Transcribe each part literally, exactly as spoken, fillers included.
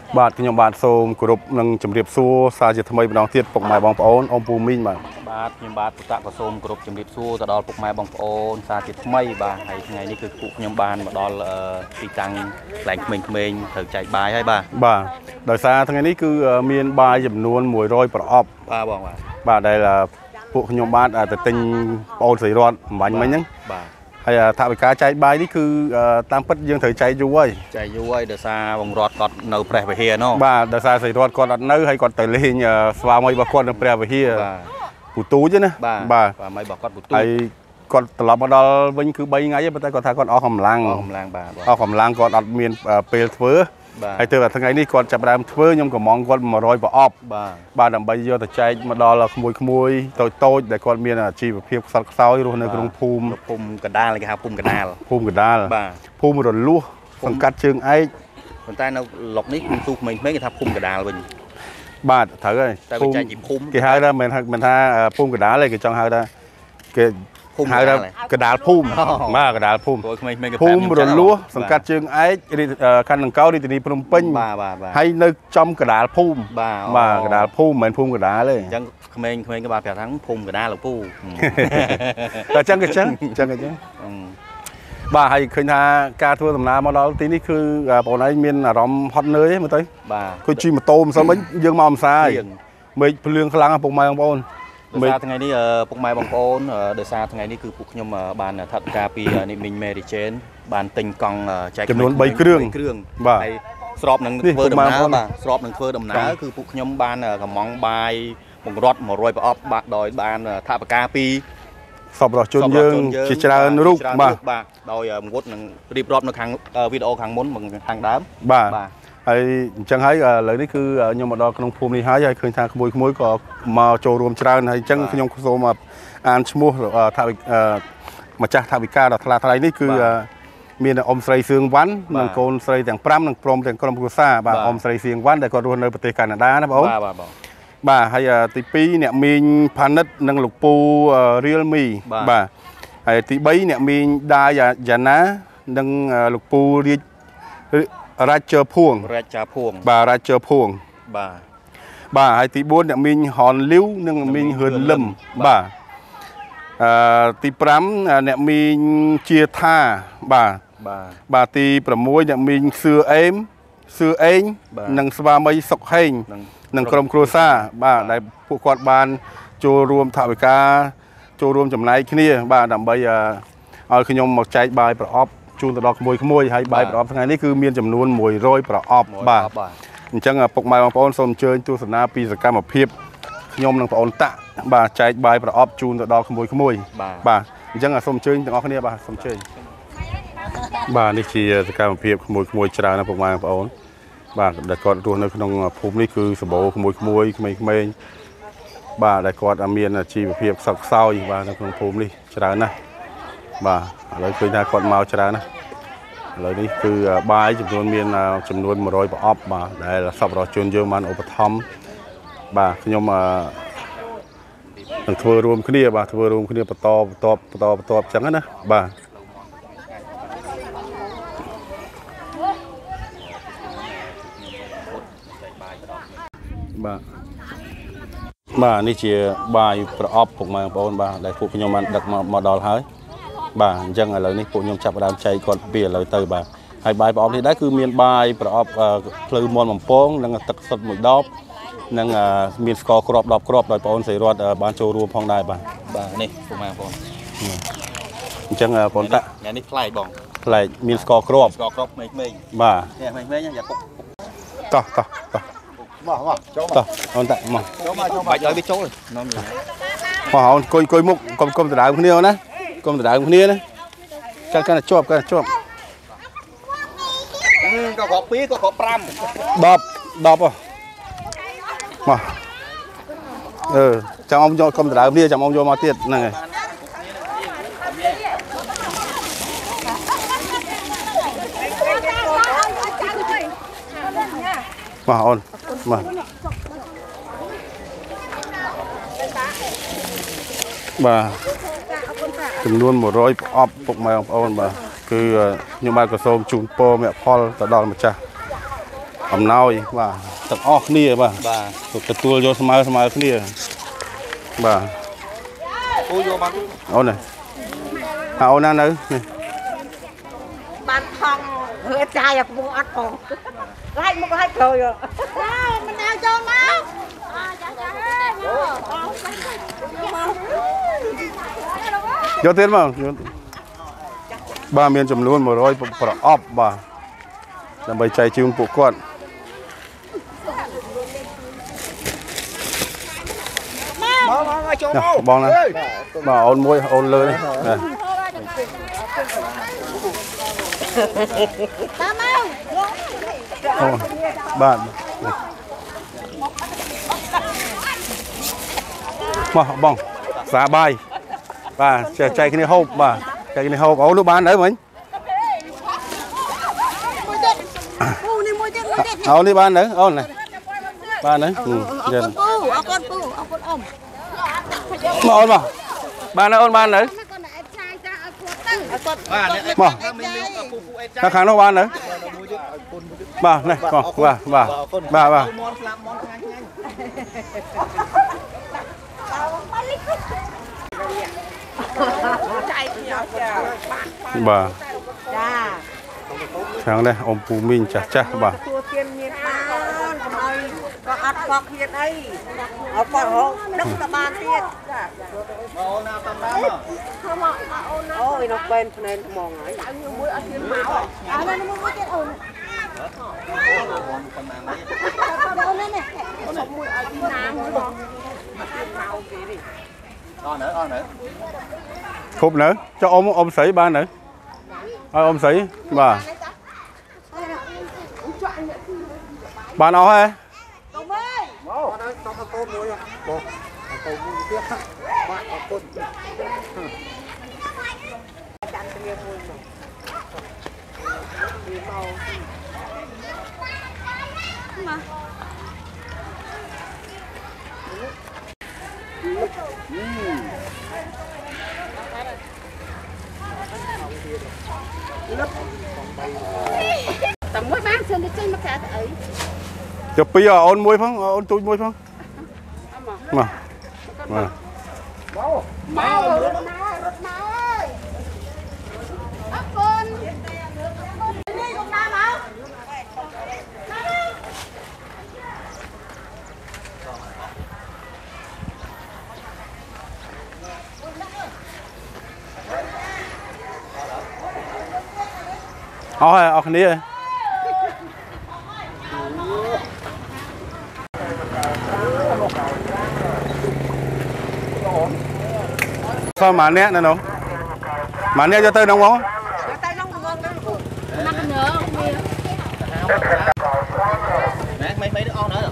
บาทขยมบาทโซมกรุบนังจำเรียบซัวซาจิตทำไมเป็นน้องเทียบปกไม้บองปอนอมปูมินมาบาทขยมบาทปุตตะผสมกรุบจำเรียบซัวตะดอลปกไม้บองปอนซาจิตไม่บาให้ไงนี่คือปุกขยมบาทมาดอลตีจังแหล่งเมงเมงเถิดใจบายให้บาบาโดยซาทั้งนี้คือเมียนบายจำนวนมวยร้อยประอบบาบอกว่าบาได้ละปุกขยมบาทแต่ติงปอนสีรอดหมันไหมยังhay là thạo cá trái bay đi cứ tam bất dương thời trái vui trái vui để xa vòng rọt còn nấu bè về hia nó bà để xa xảy rọt còn nấu hay còn tới lên xóa mấy bà con nấu bè về hia phụ tú chứ nè bà bà mấy bà con phụ tú hay còn tập mà đó vẫn cứ bay ngay bên tay còn thay còn ở hầm lang hầm lang bà ở hầm lang còn đặt miền pê phớ hay từ là thằng ấy đi còn chập đam phớ nhưng còn mong con mà rồi bỏ ọp bà bà làm bây giờ thì trái mà đó là mùi mùi tôi tôi để con miền là chỉ việc sặc sáo luôn nơi trong phum phum cả đa là cái hào phum cả đa phum cả đa bà phum rồi lúa phần cắt chương ấy còn tay nó lọc nít tu mình mấy cái tháp phum cả đa mình bà thử rồi cái hai đó mình mình tha phum cả đá này cái trong hai đó cái hai đó cái đá phum mà cái đá phum phum rồi lúa phần cắt chương ấy khăn đằng cao đi từ đi Phnom Penh hay nơi trong cái đá phum mà cái đá phum mình phum cái đá này chẳng mình mình cái bà phải thắng phum cái đá là phum là chẳng cái chẳng chẳng cái chẳng bà hay khơi tha ca thua tầm nào mà đó tí níคือbọn ấy miền là róm hot nơi mà tới bà khơi chi mà tôm sao mấy dương màu sai mấy lương khăng à bông mai bông bông ដោយសារថ្ងៃនេះពុកម៉ែបងប្អូនដោយសារថ្ងៃនេះគឺពួកខ្ញុំបានថតការពីនិមិញ Mary Jane បានទិញកង់ចែកចំនួន 3 គ្រឿងបាទហើយស្របនឹងធ្វើដំណើរបាទស្របនឹងធ្វើដំណើរគឺពួកខ្ញុំបានកំងបាយបង្រត់một trămប្រអប់បាទដោយបានថវិកាពីសពរបស់ជនយើងជាច្រើនរូបបាទបាទដោយងួតនឹងរៀបរាប់នៅខាងវីដេអូខាងមុនខាងដើមបាទហើយអញ្ចឹងហើយឥឡូវនេះគឺខ្ញុំមកដល់ក្នុងភូមិនេះហើយហើយឃើញថាក្មួយក្មួយក៏មកចូលរួមច្រើនហើយអញ្ចឹងខ្ញុំសូមអានឈ្មោះថាម្ចាស់ថាវិការដ៏ថ្លាថ្លៃនេះគឺមានអ៊ំស្រីសឿងវ៉ាន់និងកូនស្រីទាំង5និងព្រមទាំងក្រុមគ្រួសារបាទអ៊ំស្រីសឿងវ៉ាន់ដែលគាត់រស់នៅប្រទេសកាណាដាណាបងបាទបាទបាទហើយទី2អ្នកមីងផានិតនិងលោកពូរៀលមីបាទហើយទី3អ្នកមីងដាយ៉ាណានិងលោកពូរាជរាជភួងរាជភួងបាទរាជភួងបាទបាទហើយទី4អ្នកមីងហនលាវនិងមីងហឿនលឹមបាទអឺទី5អ្នកមីងជាថាបាទបាទបាទទី6អ្នកមីងសឿអេមសឿអេងនិងស្វាមីសុកហេងនិងក្រុមគ្រួសារបាទដែលពួកគាត់បានចូលរួមថវិកាចូលរួមចំណែកគ្នាបាទដើម្បីឲ្យខ្ញុំមកចែកបាយប្រអប់ជូនទៅដល់ក្មួយក្មួយហើយបាយប្រអប់ថ្ងៃនេះគឺមានចំនួន100ប្រអប់បាទអញ្ចឹងពុកម៉ែបងប្អូនសូមអញ្ជើញទស្សនាពីសកម្មភាពខ្ញុំនិងបងអូនតាក់បាទចែកបាយប្រអប់ជូនទៅដល់ក្មួយក្មួយបាទអញ្ចឹងសូមអញ្ជើញទាំងអស់គ្នាបាទសូមអញ្ជើញបាទនេះជាសកម្មភាពក្មួយក្មួយច្រើនណាពុកម៉ែបងប្អូនបាទដែលគាត់រស់នៅក្នុងភូមិនេះគឺសម្បូរក្មួយក្មួយក្មេងៗបាទដែលគាត់មានជីវភាពខ្សត់ខ្សោយបាទនៅក្នុងភូមិនេះច្រើនណាស់បាទឥឡូវឃើញថាគាត់មកច្រើនណាស់ឥឡូវនេះគឺបាយចំនួនមានចំនួន100ប្រអប់បាទដែលសប្បុរសជនយើងបានឧបត្ថម្ភបាទខ្ញុំនឹងធ្វើរួមគ្នាបាទធ្វើរួមគ្នាបន្តបន្តបន្តបន្តអញ្ចឹងណាបាទបាទបាទនេះជាបាយប្រអប់ពុកម៉ែបងប្អូនបាទដែលពួកខ្ញុំបានដឹកមកដល់ហើយបាទអញ្ចឹងឥឡូវនេះពួកខ្ញុំចាប់ផ្ដើមចែកគាត់ពីឥឡូវទៅបាទហើយបាយប្រអប់នេះដែរគឺមានបាយប្រអប់ភ្លៅមាន់បំពងនិងទឹកសុទ្ធមួយដបនិងមានស្ករគ្រាប់ដបគ្រាប់ដោយបងប្អូនស្រីរតបានចូលរួមផងដែរបាទបាទនេះពុកម៉ែបងប្អូនអញ្ចឹងបងប្អូនតាក់ថ្ងៃនេះប្លែកបងប្លែកមានស្ករគ្រាប់ស្ករគ្រាប់ក្មេងៗបាទនេះក្មេងៗយ៉ាពុកតោះតោះតោះមកមកចូលមកតោះអូនតាក់មកចូលមកចូលមកបាច់ឲ្យវាចូលនាំមកអូនអង្គុយអង្គុយមុខកុំកុំដណ្ដើមគ្នាណាកុំដណ្ដើមគ្នាណាកាន់កាន់ជាប់កាន់ជាប់ក៏គ្រាប់ពីរក៏គ្រាប់5 10 10ហ៎មកអឺចាំអង្គយកកុំដណ្ដើមគ្នាចាំអង្គយកមកទៀតហ្នឹងហើយមកអូនមកបាទចំនួន100ប្រអប់ពុកម៉ែបងប្អូនបាទគឺខ្ញុំបានក៏សូមជូនពរមគ្គផលទៅដល់ម្ចាស់អំណោយបាទទាំងអស់គ្នាបាទបាទទទួលយកស្មើស្មើគ្នាបាទអូយកបានអូននេះអូនណានៅនេះបានថងរើចាយកំពុងអត់ផងឡាយមកឲ្យក្រោយមិនដល់ចូលមកយកទៀតមកបាទមានចំនួនmột trămប្រអប់បាទដើម្បីចែកជូនពួកគាត់បងបងចូលមកបងណាបាទអូនមួយអូនលើនេះតាមមកបាទមកបងសាបាយបាទចែកគ្នាហូបបាទចែកគ្នាហូបអូននោះបានទៅមិញអូនេះមួយទៀតមួយទៀតអូននេះបានទៅអូននេះបានទៅអរគុណពូអរគុណពូអរគុណអ៊ំមកអូនមកបានទៅអូនបានទៅមកខាងខាងនោះបានទៅបាទនេះបងបាទបាទបាទបាទបាទចាខាងនេះអ៊ំពូមីងចាស់ចាស់បាទទួទៀនមានបានកុំឲ្យក៏អត់កក់ទៀតអីអត់គាត់ហងដឹកទៅបានទៀតចាអូនណាតាមតាមមកមកអូនណាអូយនោះបែនភ្នែនថ្មងហើយអញមួយអត់ទៀតមកអើនេះមួយទៀតអូនអូននេះសុំមួយឲ្យទីណាងមកមកគេនេះអស់នៅអស់នៅគ្រប់នៅចុះអ៊ំអ៊ំស្រីបាននៅឲ្យអ៊ំស្រីបាទបានអស់ហ៎ទៅមើលមកដល់ទៅកូនមួយបងកូនមួយទៀតបាទអរគុណចាំគ្នាមួយមកពីមកមកតែមួយបានសិនទៅចេញមកកាត់អីចុះពីអូនមួយផងអូនទូចមួយផងមកមកមករត់មករត់មកអើយអរគុណនេះកុំតាមមកអស់ហើយអស់គ្នាហើយsao mà nét này không mà nét cho tôi đông không tay nông ngon đó nắp nhớ mẹ mấy mấy đứa on nữa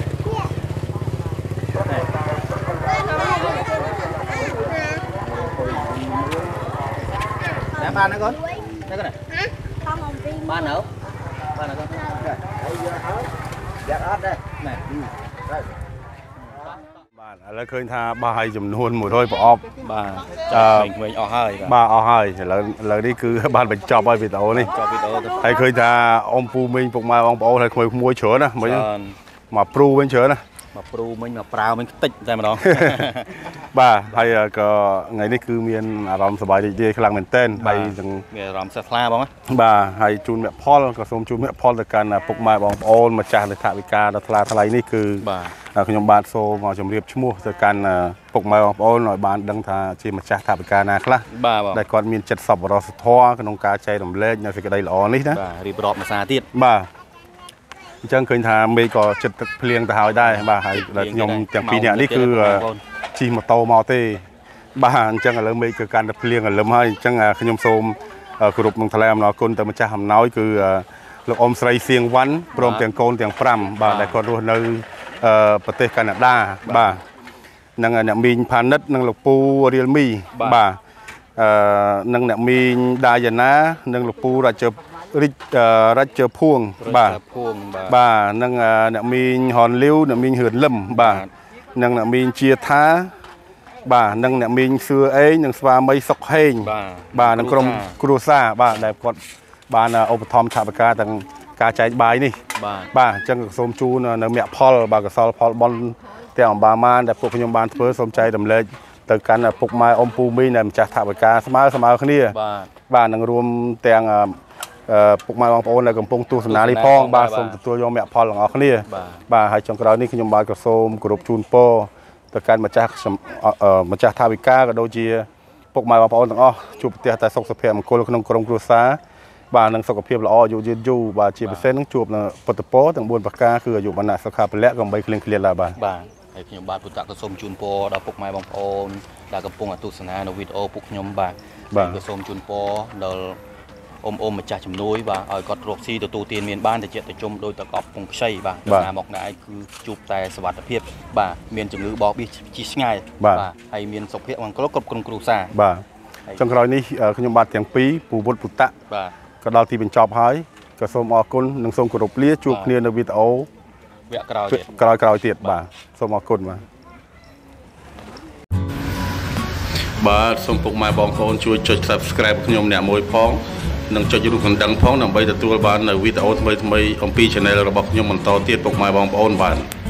rồi ba nữa con đây con này ba nữa ba nữa con dạ ớt đây này đây ឥឡូវឃើញថាបាយចំនួនmột trămប្រអប់បាទចាប់វិញអស់ហើយបាទអស់ហើយឥឡូវឥឡូវនេះគឺបានបញ្ចប់ហើយវីដេអូនេះចប់វីដេអូទៅហើយឃើញថាអ៊ំពូមីងពុកម៉ែបងប្អូនហើយក្មួយក្មួយច្រើនណាមិញមកព្រូវិញច្រើនណាមកព្រូមិញមកប្រាវមិញខ្ទេចតែម្ដងបាទហើយក៏ថ្ងៃនេះគឺមានអារម្មណ៍សប្បាយរីករាយខ្លាំងមែនទែនហើយទាំងមានអារម្មណ៍ស្រស់ថ្លាបងបាទហើយជូនមេផលក៏សូមជូនមេផលទៅកាន់ពុកម៉ែបងប្អូនម្ចាស់នៃថវិកាដ៏ថ្លាថ្លៃនេះគឺបាទខ្ញុំបាទសូមមកជម្រាបឈ្មោះទៅកាន់ពុកម៉ែបងប្អូនឲ្យបានដឹងថាជាម្ចាស់ថវិកាណាខ្លះដែលគាត់មានចិត្តសប្បុរសធម៌ក្នុងការចែករំលែកនៅសេចក្តីល្អនេះណាបាទរៀបរាប់ភាសាទៀតបាទអញ្ចឹងឃើញថាមេក៏ចិត្តទឹកភ្លៀងទៅហើយដែរបាទហើយខ្ញុំទាំងពីរនាក់នេះគឺជិះម៉ូតូមកទេបាទអញ្ចឹងឥឡូវមេគឺកាន់តែភ្លៀងរលឹមហើយអញ្ចឹងខ្ញុំសូមគោរពនឹងថ្លែងអំណរគុណទៅម្ចាស់អំណោយគឺលោកអ៊ំស្រីសៀងវ៉ាន់ព្រមទាំងកូនទាំងប្រាំបាទដែលគាត់រស់នៅប្រទេសកាណាដាបាទនិងអ្នកមីងផានិតនិងលោកពូរៀលមីបាទអឺនិងអ្នកមីងដាយ៉ាណានិងលោកពូរាជរិទ្ធរាជភួងបាទភួងបាទបាទនិងអ្នកមីងហនលាវអ្នកមីងហឿនលឹមបាទនិងអ្នកមីងជាថាបាទនិងអ្នកមីងសឿអេងនិងស្វាមីសុកហេងបាទនិងក្រុមគ្រួសារបាទដែលគាត់បានឧបត្ថម្ភថវិកាទាំងការចែកបាយនេះបាទអញ្ចឹងសូមជូននៅមគ្គផលបាទកសលផលបនទាំងអំបាម៉ានដែលពួកខ្ញុំបានធ្វើសូមចែករំលែកទៅកាន់ពុកម៉ែអ៊ំពូមីងដែលម្ចាស់ថវិកាស្មើស្មើគ្នាបាទនឹងរួមទាំងពុកម៉ែបងប្អូនដែលកំពុងទស្សនានេះផងបាទសូមទទួលយកមគ្គផលទាំងអស់គ្នាបាទហើយចុងក្រោយនេះខ្ញុំបាទក៏សូមគោរពជូនពរទៅកាន់ម្ចាស់ម្ចាស់ថវិកាក៏ដូចជាពុកម៉ែបងប្អូនទាំងអស់ជួបប្រទះតែសុខសុភមង្គលក្នុងក្រុមគ្រួសារបាទនឹងសុខភាពល្អអាយុយឺនយូរបាទជាពិសេសនឹងជួបនៅពុទ្ធពរទាំងបួនប្រការគឺអាយុវណ្ណៈសុខៈពលៈកំបីគ្លៀងគ្លាតឡើយបាទបាទហើយខ្ញុំបាទពុទ្ធក៏សូមជូនពរដល់ពុកម៉ែបងប្អូនដែលកំពុងទស្សនានៅវីដេអូពុកខ្ញុំបាទក៏សូមជូនពរដល់អ៊ំអ៊ំម្ចាស់ជំនួយបាទឲ្យគាត់រកស៊ីទទួលទានមានបានតែចិត្តទៅជុំដោយតកប់ពងខ្ចីបាទដំណើរមកណែគឺជួបតែសុវត្ថិភាពបាទមានជំងឺបោកបៀជីឆ្ងាយបាទហើយមានសុខភាពមង្គលគ្រប់ក្រុមគ្រួសារបាទចុងក្រោយនេះខ្ញុំបាទទាំងពីរពូវុទ្ធពុទ្ធៈបាទក៏ដល់ទីបញ្ចប់ហើយក៏សូមអរគុណនិងសូមគោរពលាជួបគ្នានៅវីដេអូវគ្គក្រោយទៀតក្រោយក្រោយទៀតបាទសូមអរគុណបាទបាទសូមពុកម៉ែបងប្អូនជួយចុច Subscribe ខ្ញុំអ្នកមួយផងនិងចុចរូបកណ្ដឹងផងដើម្បីទទួលបាននៅវីដេអូថ្មីៗអំពី Channel របស់ខ្ញុំបន្តទៀតពុកម៉ែបងប្អូនបាទ